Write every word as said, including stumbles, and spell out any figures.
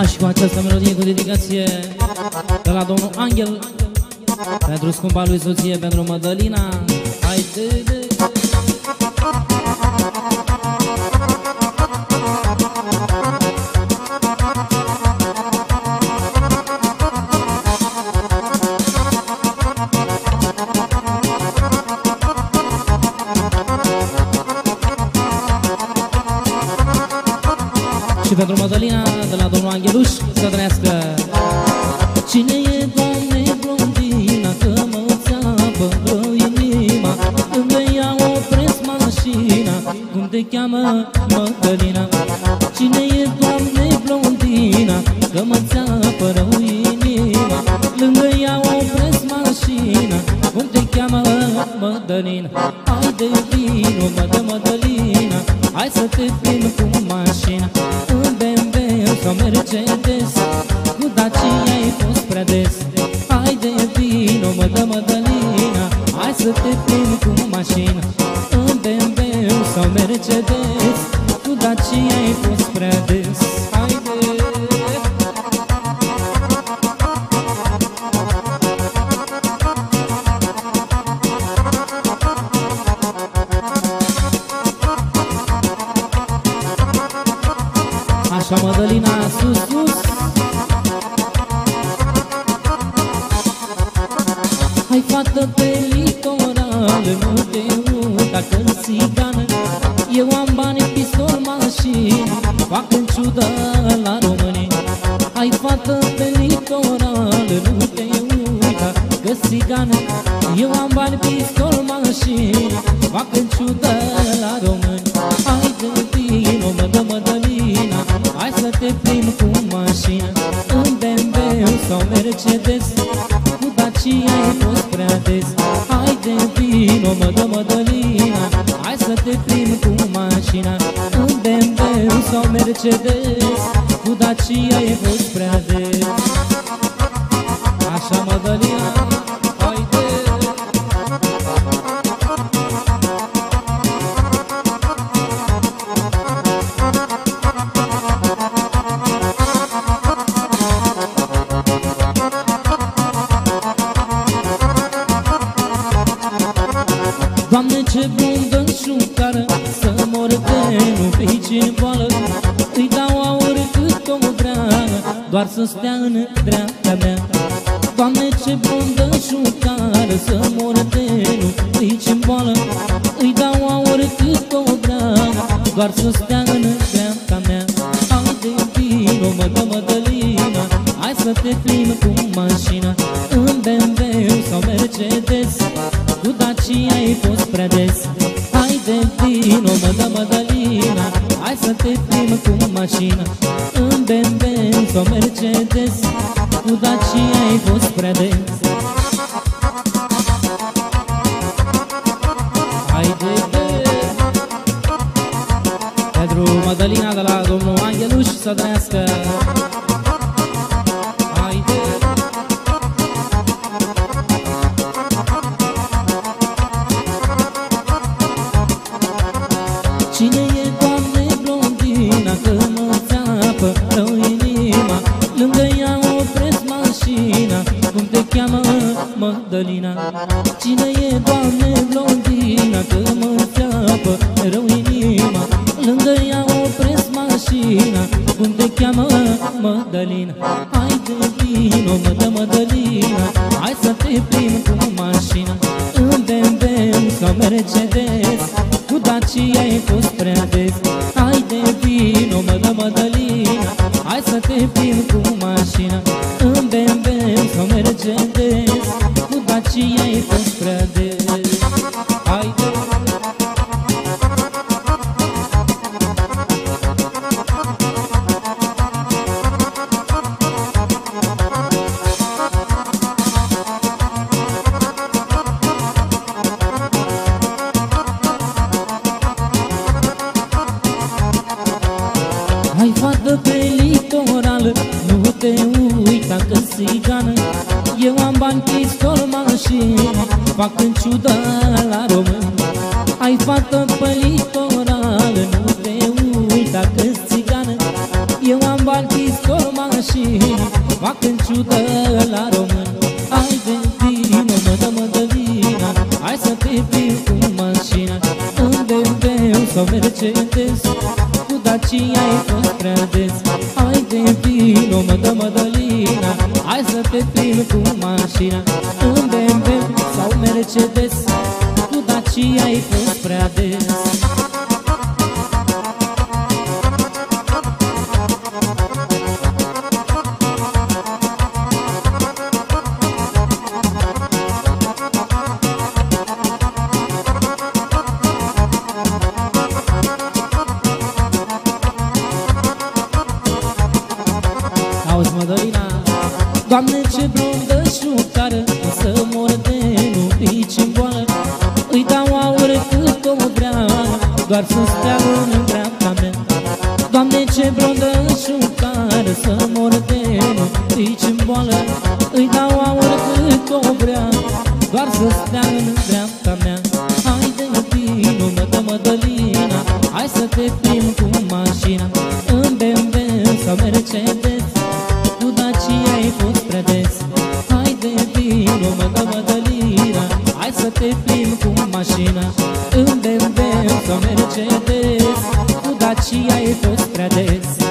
Și cu această melodie cu dedicație de la domnul Angel pentru scumpa lui soție, pentru Mădălina. Haide, de. Și pentru Mădălina de la domnul Angheluș să trăiască. Cine e, Doamne, blondina, că mă țapă inima, lângă ea opresc mașina, cum te cheamă, Mădălina? Cine e, Doamne, blondina, că mă țapă rău inima, lângă ea opresc mașina, cum te cheamă, Mădălina? Haide, vino, mă dă, Mădălina, hai să te plimbi cu mașina, în B M W sau Mercedes, cu Dacia ai fost prea des. Haide, vino, mă dă, Mădălina, hai să te plimbi cu mașina, în B M W sau Mercedes, cu Dacia ai fost prea des. Haide! Așa, Mădălina, sus, sus. Hai, fată pe litoral, nu te uita că-n țigană, eu am bani, pistol, mașină, fac în ciudă la români. Hai, fată pe litoral, nu te uita că-n țigană, eu am bani, pistol, mașină, fac în ciudă la români. Haide, vino, mă dă, Mădălina, hai să te plimbi cu mașina, în B M W sau Mercedes, cu Dacia ai fost prea des. Haide, vino, mă dă, Mădălina, hai să te plimbi cu mașina, în B M W sau Mercedes, cu Dacia ai fost prea des. Așa, Mădălina, haide! Doamne, ce blondă șucară, să mor de nu pici în boală, îi dau aur cât o dreagă, doar să stea în dreapta mea. Doamne, ce blondă șucară, să mor de nu pici în boală, îi dau aur cât o dreagă, doar să stea în dreapta mea. Haide, vino, mă dă, Mădălina, hai să te plimbi cu mașina, în B M W sau Mercedes, cu Dacia ai fost prea des. Haide, vino, mă dă, Mădălina, hai să te plimbi cu mașina, în B M W sau Mercedes, cu Dacia ai fost prea des. Haide, pentru Mădălina de la domnul Angheluș să trăiască. Haide! Cine e, Doamne, blondina, că mă țapă rău inima, lângă ea opresc mașina, cum te cheamă, Mădălina? Cine e, Doamne, blondina, că mă țapă rău inima, lângă ea opresc mașina, cum te cheamă, Mădălina? Haide, vino, mă dă, Mădălina, hai să te plimbi cu mașina, în B M W sau Mercedes, cu Dacia ai fost prea des. Haide, vino, mă dă, Mădălina, hai să te plimbi cu mașina, în B M W sau Mercedes, cu Dacia ai fost prea des. Haide! Hai, fată pe litoral, nu te uita că-s țigană, eu am bani, pistol, mașină, fac în ciudă la români. Hai, fată pe litoral, nu te uita că-s țigană, eu am bani, pistol, mașină, mașină, fac în ciudă la român. Hai de vino, mă dă Mădălina, hai să te plimbi cu mașina. În B M W sau Mercedes, cu Dacia ai fost prea des. Hai de vino, mă dă Mădălina, hai să te plimbi cu mașina. În B M W sau Mercedes, cu Dacia ai fost prea des. Auzi, Mădălina, Doamne, ce blondă șucară, să mor de nu pici-n boală. Îi dau aur cât o vrea, doar să stea în dreapta mea. Doamne, ce blondă șucară, să mor de nu pici-n boală. Îi dau aur cât o vrea, doar să stea în dreapta mea. Hai de vino, mă dă Mădălina, hai să te plimbi cu mașina. În B M W sau Mercedes, cu Dacia ai fost prea des. Hai de vino, mă dă Mădălina, hai să te plimbi cu mașina. În B M W sau Mercedes, cu Dacia ai fost prea des.